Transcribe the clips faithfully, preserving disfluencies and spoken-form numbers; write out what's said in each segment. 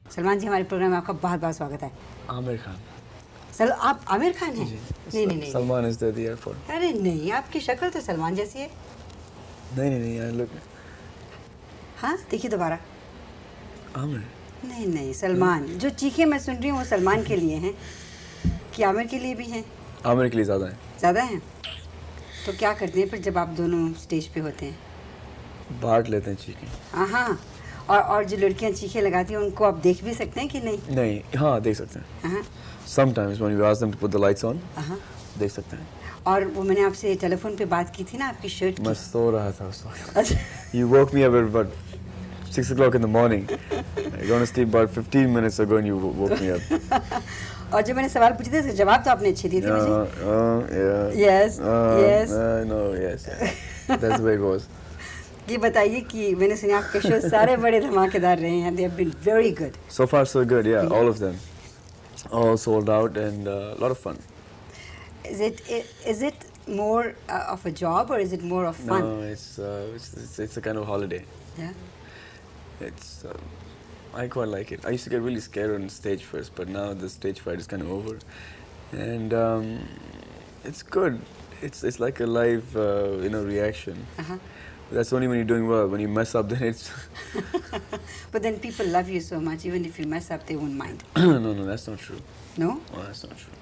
सलमान जी, हमारे प्रोग्राम में आपका बहुत बहुत स्वागत है। आमिर खान। सर, आप आमिर खान हैं? नहीं नहीं नहीं, सलमान इज द एयरपोर्ट। अरे नहीं, आपकी शक्ल तो सलमान जैसी है। नहीं नहीं नहीं, लुक। हाँ, देखिए दोबारा। आमिर। नहीं नहीं, सलमान। जो चीखें मैं सुन रही हूँ वो सलमान के लिए हैं कि आमिर के लिए भी हैं? आमिर के लिए ज़्यादा है। ज़्यादा हैं? तो क्या करते हैं फिर जब आप दोनों स्टेज पे होते हैं? बांट लेते हैं चीखें। हाँ हाँ, और और जो लड़कियाँ चीखें लगाती हैं उनको आप देख भी सकते हैं कि नहीं? नहीं, हाँ देख सकते हैं। हाँ। Sometimes when you ask them to put the lights on, हाँ। देख सकते हैं। और वो मैंने आपसे टेलीफोन पे बात की थी ना आपकी शर्ट की। मैं सो रहा था उस वक्त। You woke me up at about six o'clock in the morning. I gone to sleep about fifteen minutes ago and you woke me up. और जब मैंने सवाल पूछे थे तो जवाब तो आपने अच्छे दिए थे मुझे। Uh, uh, yeah. Yes, Uh, yes. Uh, no, yes. That's the way it was. ये बताइए कि मैंने सुना आपके शो सारे बड़े धमाकेदार रहे हैं। They have been very good. So far so good, yeah, all of them. All sold out and a uh, lot of fun. Is it is it more uh, of a job or is it more of fun? No, it's uh, it's, it's it's a kind of holiday. Yeah. It's uh, I quite like it. I used to get really scared on stage first, but now the stage fright is kind of over, and um, it's good. It's it's like a live uh, you know reaction. Uh-huh. That's only when you're doing well. When you mess up, then it's. But then people love you so much. Even if you mess up, they won't mind. no, no, that's not true. No? No, that's not true.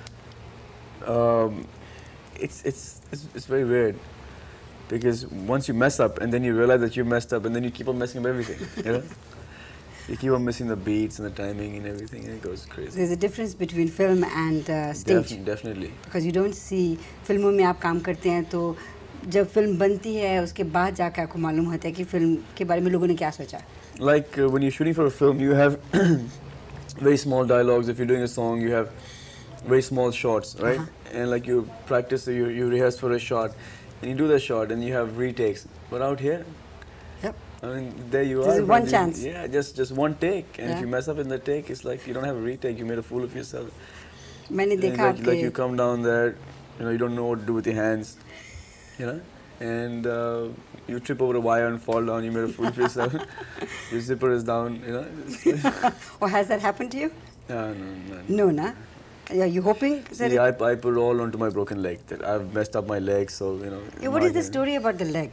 Um, it's, it's it's it's very weird because once you mess up and then you realize that you messed up and then you keep on messing up everything. You know, you keep on missing the beats and the timing and everything, and it goes crazy. There's a difference between film and uh, stage. Def definitely. Because you don't see फिल्मों में आप काम करते हैं तो जब film बनती है उसके बाद जाकर आपको मालूम होता है कि फिल्म के बारे में लोगों ने क्या सोचा. Like uh, when you're shooting for a film, you have very small dialogues. If you're doing a song, you have very small shots, right? Uh-huh. And like you practice, you you rehearse for a shot, and you do the shot, and you have retakes. But out here, yep. I mean, there you This are. is one chance. Yeah, just just one take, and yeah. if you mess up in the take, it's like you don't have a retake. You made a fool of yourself. मैंने देखा like, like you come down there, you know, you don't know what to do with your hands, you know, and uh, you trip over a wire and fall down. You made a fool of yourself. Your zipper is down, you know. Or has that happened to you? No, no, no. No, na. Are you hoping? See, I, I put all onto my broken leg. That I've messed up my leg, so you know. Yeah, what is the story about the leg?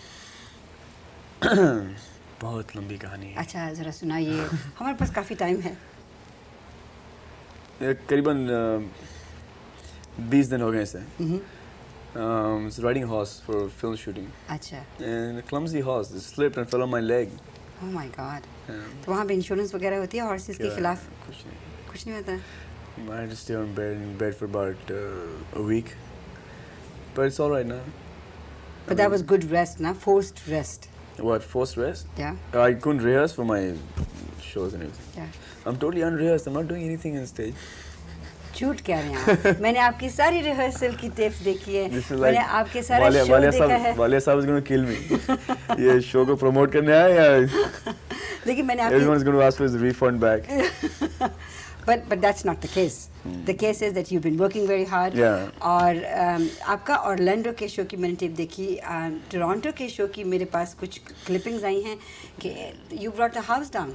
बहुत लंबी कहानी है. अच्छा, जरा सुनाइए. हमारे पास काफी time है. करीबन बीस दिन हो गए इसे. Um, it's riding a horse for film shooting. अच्छा. And a clumsy horse slipped and fell on my leg. Oh my God. तो वहाँ पे इंश्योरेंस वगैरह होती है horses के खिलाफ? कुछ नहीं. कुछ नहीं होता. I had to stay on bed in bed for about uh, a week, but it's all right now. But I that mean, was good rest, na? Forced rest. What, forced rest? Yeah. I couldn't rehearse for my shows and everything. Yeah. I'm totally unrehearsed. I'm not doing anything on stage. झूठ कह रहे हैं आप. मैंने आपकी सारी rehearsal की tapes देखी है. Like मैंने आपके सारे वालिया, शो वालिया देखा साहब, है. वालिया साहब is going to kill me. ये शो को प्रमोट करने आए या? लेकिन मैंने आपकी. Everyone's going to ask for his refund back. But but that's not the case. Hmm. The case is that you've been working very hard. Yeah. और um, आपका ऑरलैंडो के शो की मैंने टेप देखी. टोरंटो के शो की मेरे पास कुछ क्लिपिंग्स आई हैं कि you brought the house down.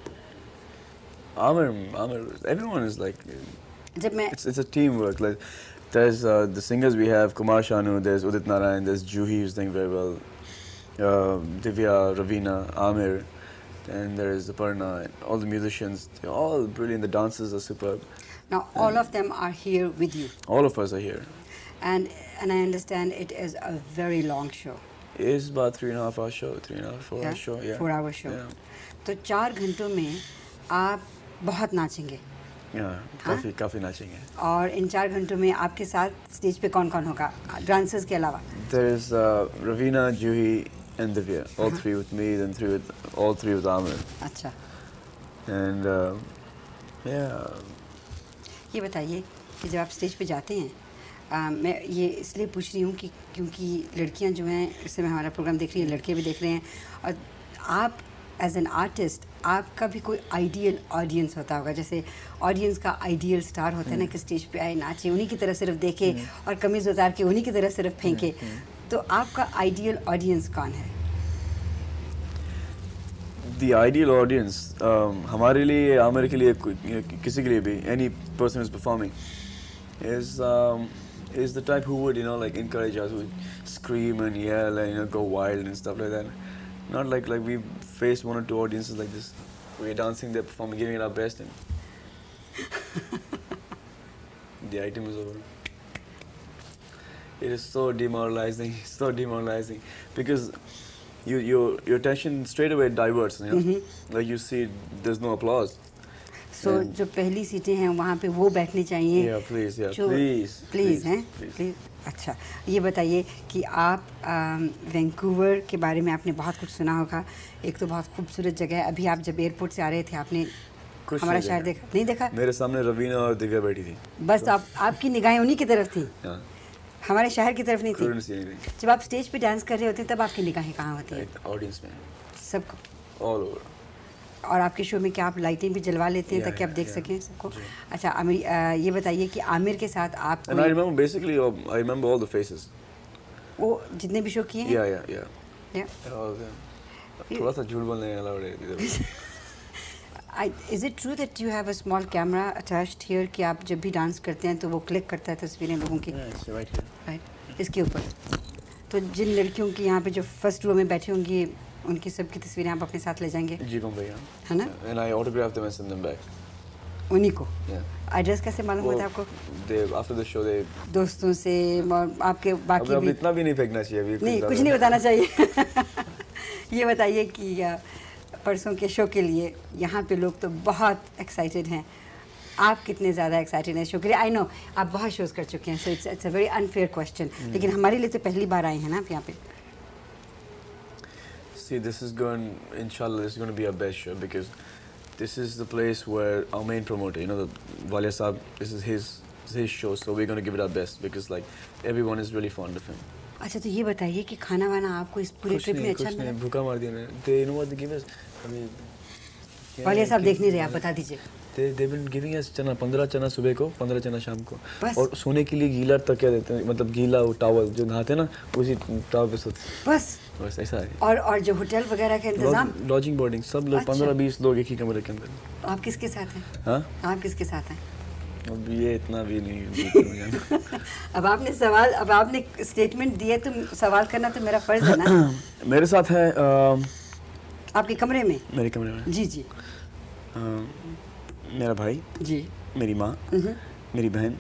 Amir, Amir, everyone is like. जब मैं. It's it's a teamwork. Like there's uh, the singers we have Kumar Shanu, there's Udit Narayan, there's Juhi who's doing very well. Uh, Divya, Ravina, Amir. And there is Aparna, and all the musicians, they're all brilliant. The dancers are superb. Now, all and of them are here with you. All of us are here. And and I understand it is a very long show. It is about three and a half hour show, three and a half, four yeah? hour show. Yeah. Four hour show. Yeah. तो चार घंटों में आप बहुत नाचेंगे. Yeah, काफी काफी नाचेंगे. और इन चार घंटों में आपके साथ स्टेज पे कौन कौन होगा? डांसर्स के अलावा? There is uh, Ravina, Juhi. And Divya, all uh-huh. three with me, then three with all three with Amir. अच्छा. And uh, yeah. ये बताइए कि जब आप स्टेज पे जाते हैं, आ, मैं ये इसलिए पूछ रही हूँ कि क्योंकि लड़कियाँ जो हैं इस समय हमारा प्रोग्राम देख रही हैं, लड़के भी देख रहे हैं, और आप एज एन आर्टिस्ट आपका भी कोई आइडियल ऑडियंस होता होगा. जैसे ऑडियंस का आइडियल स्टार होता है ना कि स्टेज पे आए, नाचे, उन्हीं की तरह सिर्फ देखे और कमीज़ उतार के उन्हीं की तरह सिर्फ फेंके. तो आपका आइडियल ऑडियंस कौन है? the ideal audience, um, हमारे लिए, आमिर के लिए, किसी के लिए भी, any person who's performing, is um, is the type who would, you know, like encourage us, would scream and yell and, you know, go wild and stuff like that. Not like like we faced one or two audiences like this. We're dancing, they're performing, giving it our best, and the item is over. It is so demoralizing, so demoralizing, because you your your attention straight away diverts. You know, mm-hmm. like you see, there's no applause. So जो पहली सीटें हैं वहाँ पे वो बैठनी चाहिए. Yeah, please, yeah, please, please, हैं, please. अच्छा, ये बताइए कि आप वैंकूवर के बारे में आपने बहुत कुछ सुना होगा. एक तो बहुत खूबसूरत जगह है. अभी आप जब एयरपोर्ट से आ रहे थे आपने हमारा शहर देखा? नहीं देखा? मेरे सामने रवीना और दिव्या बैठी थी. बस आप आपकी निगाहें उन्हीं की तरफ थी. हमारे शहर की तरफ नहीं थी. जब आप स्टेज पे डांस कर रहे होते हैं तब आपकी निगाहें कहाँ होती हैं? ऑडियंस में. सबको. All over. और आपके शो में क्या आप लाइटें भी जलवा लेते हैं ताकि आप देख सकें सबको? अच्छा, आमिर, ये बताइए कि आमिर के साथ आप And I remember basically I remember all the faces. वो जितने भी शो किए हैं? Yeah, yeah, yeah. Yeah. थोड़ा सा झूठ बोलने वाला है. Is it true that you have a small camera attached here कि आप जब भी डांस करते हैं तो वो क्लिक करता है तस्वीरें लोगों की? Yeah, it's right here. Right. इसके ऊपर. तो जिन लड़कियों की यहाँ पे जो फर्स्ट रो में बैठी होंगी उनकी सबकी तस्वीरें आप अपने साथ ले जाएंगे? जी कौन भैया. है ना? And I autographed them and sent them back. उन्हीं को? Yeah. एड्रेस कैसे मालूम हुआ था आपको? They after the show they. दोस्तों से और आपके बाकी भी. अब इतना भी नहीं फेंकना चाहिए अभी. नहीं, कुछ नहीं बताना चाहिए. ये बताइए कि परसों के शो के लिए यहाँ पे लोग तो बहुत एक्साइटेड हैं. आप कितने ज़्यादा एक्साइटेड हैं शो के लिए? आई नो आप बहुत शोज़ कर चुके हैं, so it's it's a very unfair question, लेकिन हमारे लिए तो पहली बार आए हैं ना आप यहाँ पे. See, this is going, inshallah, this is going to be our best show because this is the place where our main promoter, you know, the Walia Saab, this is his his show, so we're going to give it our best because like everyone is really fond of him. अच्छा, तो ये बताइए कि खाना वाना आपको इस पूरे ट्रिप में अच्छा मिला? भूखा मार दिया ना. They you know what they give us? I mean, Walia साहब देख नहीं रहे, आप बता दीजिए. They they've been giving us चना, पंद्रह चना सुबह को, पंद्रह चना शाम को, और सोने के लिए गीला तकिया देते हैं, मतलब गीला वो टॉवल जो नहाते हैं ना उसी टॉवल पे सोते. बस बस ऐसा है. और और जो होटल वगैरह का इंतजाम, लॉजिंग बोर्डिंग सब लोग पंद्रह बीस लोग एक ही कमरे के अंदर. आप किसके साथ हैं? हाँ, आप किसके साथ हैं? अब ये इतना भी नहीं. अब आपने सवाल, अब आपने स्टेटमेंट दिया तो सवाल करना तो मेरा फर्ज है ना. मेरे साथ है आपके कमरे में? मेरे कमरे में. जी जी. मेरा भाई जी, मेरी माँ, मेरी बहन,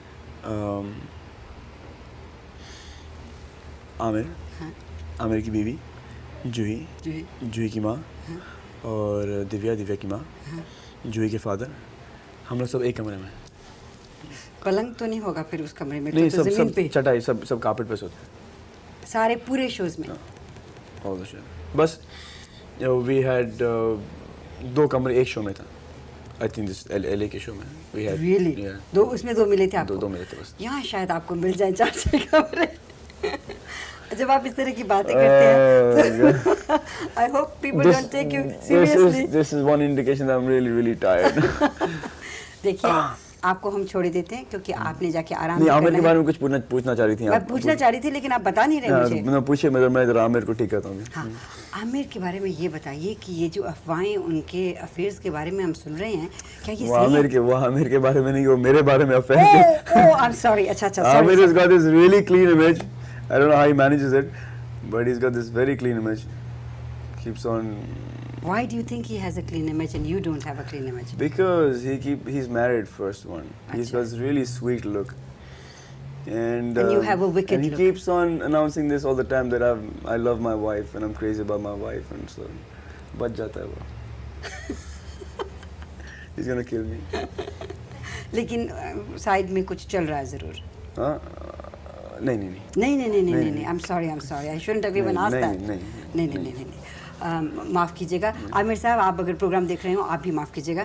आमिर, हाँ. आमिर की बीवी जूही, जूही, जूही की माँ, हाँ. और दिव्या, दिव्या की माँ, हाँ. जूही के फादर. हम लोग सब एक कमरे में. पलंग तो नहीं होगा फिर उस कमरे में? नहीं, तो सब सब चटाई, सब सब कार्पेट पे सोते हैं सारे पूरे शोज में. All the show. बस वी हैड दो कमरे एक शो में था. I think this L A के शो में we had. Really? Yeah. दो उसमें दो मिले थे आपको? दो दो मिले थे बस. यहाँ शायद आपको मिल जाए चार छह कमरे. जब आप इस तरह की बातें करते हैं तो I hope people this, don't take you seriously. This is, this is one indication that I'm really really tired. देखिए, आपको हम छोड़ देते हैं क्योंकि आपने जाके आराम नहीं. आमिर के बारे में कुछ पूछना पूछना चाह रही थी. मैं पूछना चाह रही थी लेकिन आप बता नहीं रहे मुझे. मैं पूछे, मैं मैं जरा आमिर को ठीक करता हूँ. हाँ, आमिर के बारे में ये बताइए कि ये जो अफवाहें उनके अफेयर्स के बारे में हम सुन रहे हैं, क्या ये सही है? आमिर के वो आमिर के बारे में नहीं, वो मेरे बारे में affair. Oh, I am sorry. अच्छा अच्छा. Aamir has got this really clean image. I don't know how he manages it, but he's got this very clean image. Keeps on. Why do you think he has a clean image and you don't have a clean image? Because he keep he's married first one. He's got this really sweet look. And, and you um, have a wicked and he look. keeps on announcing this all the time that I've, I love my wife and I'm crazy about my wife and so बच जाता है वो. He's gonna kill me. लेकिन side में कुछ चल रहा है जरूर. हाँ, नहीं नहीं नहीं नहीं नहीं नहीं नहीं नहीं. I'm sorry, I'm sorry. I shouldn't have even asked that. नहीं नहीं नहीं नहीं नहीं. माफ़ कीजिएगा आमिर साहब, आप अगर प्रोग्राम देख रहे हो आप भी माफ़ कीजिएगा.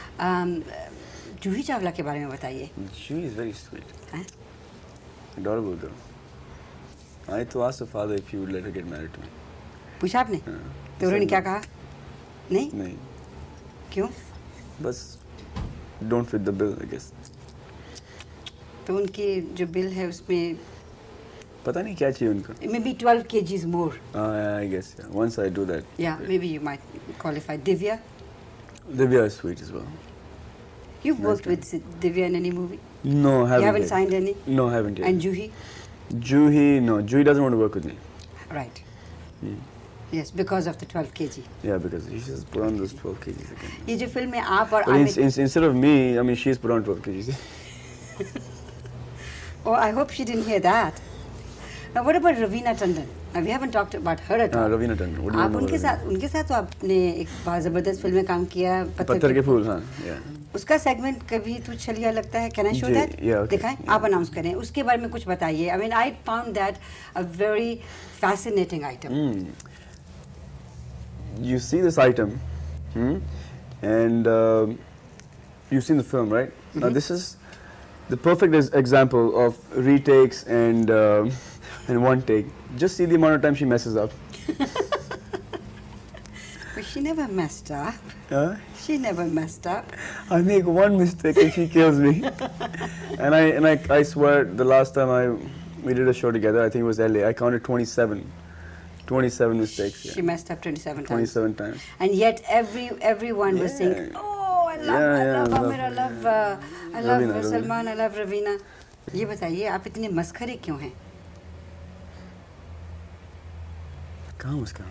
जूही चावला के बारे में बताइए. She is very sweet. Adorable girl. I to ask her father if he would let her get married to me. पूछा आपने? तो उन्होंने क्या कहा? नहीं? नहीं. क्यों? बस don't fit the bill, I guess. तो उनकी जो बिल है उसमें पता नहीं क्या चाहिए उनको. Maybe twelve kgs more. Uh, I guess, yeah. Once I do that. Yeah, maybe you might qualify. Divya? Divya is sweet as well. You've Nice worked guy. with Si- Divya in any movie? No, haven't You haven't yet. signed any? No, haven't yet. And Juhi? Juhi, no. Juhi doesn't want to work with me. Right. Hmm. Yes, because of the twelve kg. Yeah, because she just put on those twelve kgs again. ये जो film में आप और But in, Aamir, in, instead of me, I mean, she's put on twelve kgs. oh, I hope she didn't hear that. Now, what about Raveena Tandon? Now, we haven't talked about her at Ah, all. Raveena Tandon. What do you आप know उनके about साथ उनके साथ तो आपने एक बहुत जबरदस्त फिल्म में काम किया, Raveena? पत्थर के फूल, हाँ, yeah. उसका सेगमेंट कभी तू छलिया लगता है, कैन आई शो जी, दैट? yeah, okay. दिखाएं, आप अनाउंस करें, उसके बारे में कुछ बताइए. I mean I found that a very fascinating item. Mm. You see this item, hmm? and uh, you've seen the film, right? Mm-hmm. Now this is the perfect ex- example of retakes and uh, and one take. Just see the amount of time she messes up. But she never messed up. Huh? She never messed up. I make one mistake and she kills me. and I and I, I swear the last time I we did a show together, I think it was L A. I counted twenty-seven. twenty-seven mistakes. Yeah. She messed up twenty-seven times. twenty-seven times. And yet every everyone was saying, Yeah. "Oh, I love, Yeah, I yeah, love I love- Amir, I love, uh, I love Raveena, Raveena. Salman, I love Raveena." ये बताइए, आप इतने मस्खरे क्यों हैं? कहाँ मुस्कान?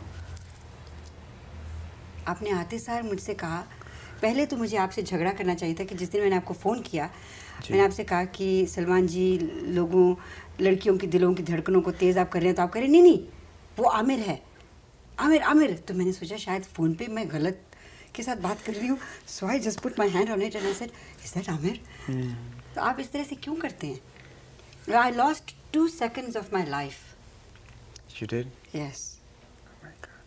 आपने आते सार मुझसे कहा, पहले तो मुझे आपसे झगड़ा करना चाहिए था कि जिस दिन मैंने आपको फ़ोन किया, मैंने आपसे कहा कि सलमान जी लोगों लड़कियों की दिलों की धड़कनों को तेज़ आप कर रहे हैं, तो आप कह रहे नहीं नहीं वो आमिर है, आमिर आमिर. तो मैंने सोचा शायद फ़ोन पे मैं गलत के साथ बात कर रही हूँ. So I just put my hand on it and I said, is that Aamir? तो आप इस तरह से क्यों करते हैं? I lost two seconds of my life. You did? Yes. Oh my God.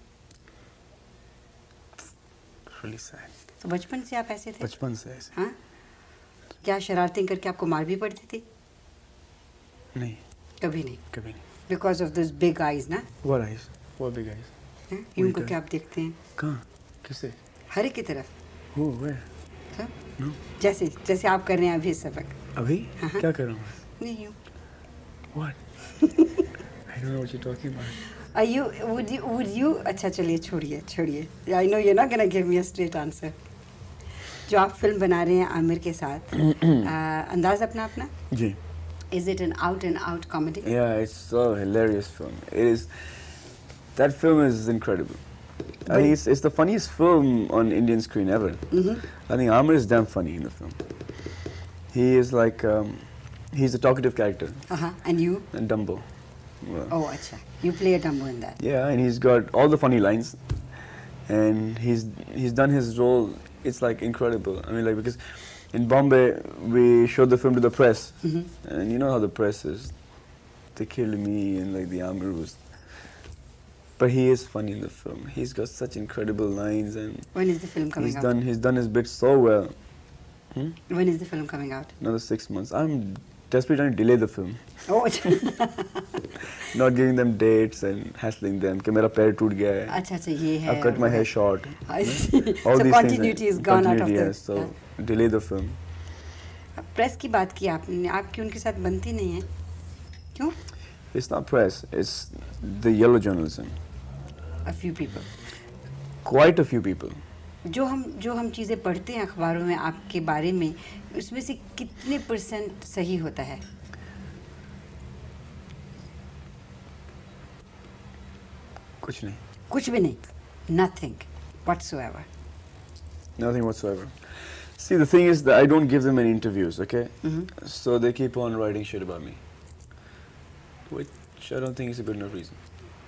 It's really sad. तो बचपन से आप ऐसे थे? बचपन से ऐसे. हाँ, क्या शरारतें करके आपको मार भी पड़ती थी? नहीं, कभी नहीं. कभी नहीं. Because of those big eyes, ना? What eyes? What big eyes? हैं? यूं Wait, करके आप देखते हैं कहाँ? किससे? हर एक की तरफ. Who? Where? हाँ? No. जैसे जैसे आप कर रहे हैं अभी इस सबक. अभी? हाँ, हाँ. क्या कर रहा हूँ? नहीं यूं. What? I don't know what you're talking about. Are you? Would you? Would you? अच्छा चलिए छोड़िए छोड़िए. I know you're not gonna give me a straight answer. जो आप फिल्म बना रहे हैं आमिर के साथ, आ, अंदाज अपना अपना. जी. Is it an out and out comedy? Yeah, it's a hilarious film. It is. That film is incredible. I think it's, it's the funniest film on Indian screen ever. Mm-hmm. I think Amir is damn funny in the film. He is like, um, he's a talkative character. Uh-huh. And you? And Dumbo. Well, Oh, अच्छा. You play a Dumbo in that. yeah, and he's got all the funny lines. And he's he's done his role. It's like incredible. I mean, like, because in Bombay, we showed the film to the press. Mm-hmm. And you know how the press is. They killed me and like the Amir was. But he is funny in the film. He's got such incredible lines and When is the film coming he's out? done he's done his bit so well. Hmm? When is the film coming out? Another six months. I'm desperately trying to delay the film. Oh, अच्छा Not giving them dates and hassling them. कि मेरा पैर टूट गया है. अच्छा अच्छा ये है. I've cut my hair short. I see. All So these continuity things is gone out of continuity, the. yes, so delay the film. Press की बात की आपने, आपकी उनके साथ बनती नहीं है, क्यों? It's not press. It's the yellow journalism. A few people. Quite a few people. जो हम जो हम चीज़ें पढ़ते हैं अखबारों में आपके बारे में, उसमें से कितने परसेंट सही होता है? कुछ नहीं. कुछ भी नहीं. Nothing whatsoever. Nothing whatsoever. See, the thing is that I don't give them any interviews, okay? Mm-hmm. So they keep on writing shit about me. Which I don't think is a good enough reason.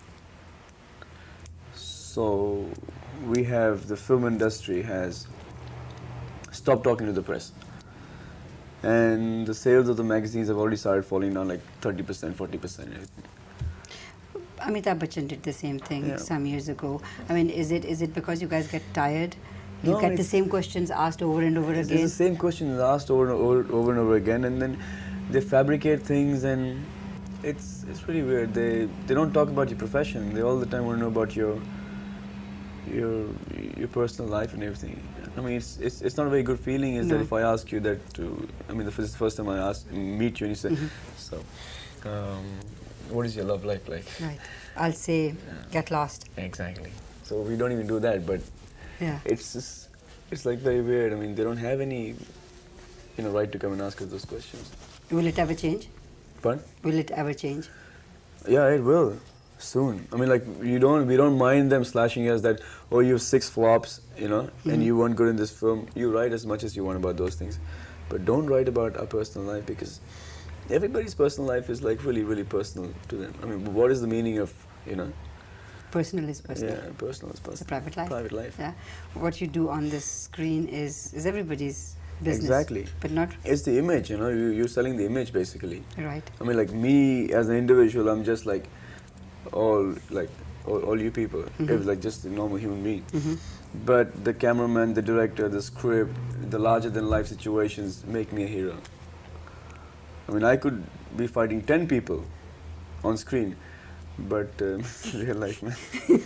So we have, the film industry has stopped talking to the press. And the sales of the magazines have already started falling down like thirty percent, forty percent. Amitabh Bachchan did the same thing Yeah. some years ago. I mean, is it is it because you guys get tired? You No, get the it's- same questions asked over and over It's again? the same questions asked over and over, over and over again, and then they fabricate things, and it's it's really weird. They they don't talk about your profession. They all the time want to know about your your your personal life and everything. I mean, it's it's it's not a very good feeling. Is No. that if I ask you that to, I mean, the first first time I ask meet you and you say Mhm. so. Um, what is your love life like? Right. I'll say, Yeah. get lost. Exactly. So we don't even do that, but Yeah. it's just, it's like very weird. I mean, they don't have any, you know, right to come and ask us those questions. Will it ever change? But Will it ever change? yeah, it will soon. I mean, like you don't, we don't mind them slashing us that, oh, you have six flops, you know, Mm-hmm. and you weren't good in this film. You write as much as you want about those things, but don't write about our personal life, because everybody's personal life is like really, really personal to them. I mean, what is the meaning of, you know? Personal is personal. Yeah, personal is personal. It's a private life. Private life. Yeah. What you do on the screen is is everybody's business. Exactly. But not It's the image, you know. You, you're selling the image basically. right. I mean, like me as an individual, I'm just like all like all, all you people. Mhm. It was like just a normal human being. Mm-hmm. But the cameraman, the director, the script, the larger than life situations make me a hero. I mean, I could be fighting ten people on screen, but um, real life में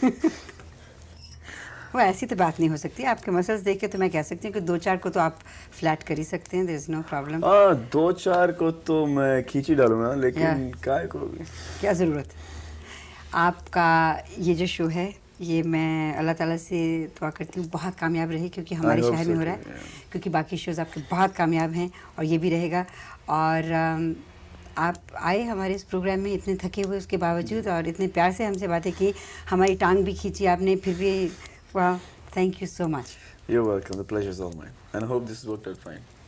वो ऐसी तो बात नहीं हो सकती. आपके muscles देख के तो मैं कह सकती हूँ कि दो चार को तो आप फ्लैट कर ही सकते हैं. There is no problem. हाँ, दो चार को तो मैं खींच ही डालूंगा, लेकिन काय को क्या ज़रूरत. आपका ये जो शो है, ये मैं अल्लाह ताला से दुआ करती हूँ बहुत कामयाब रहे, क्योंकि हमारे hope शहर so में हो रहा too, है. yeah. क्योंकि बाकी शोज़ आपके बहुत कामयाब हैं और ये भी रहेगा. और अम, आप आए हमारे इस प्रोग्राम में इतने थके हुए उसके बावजूद, और इतने प्यार से हमसे बातें की, हमारी टांग भी खींची आपने, फिर भी वाह, thank you so much. You're welcome. The pleasure's all mine. And I hope this worked out fine.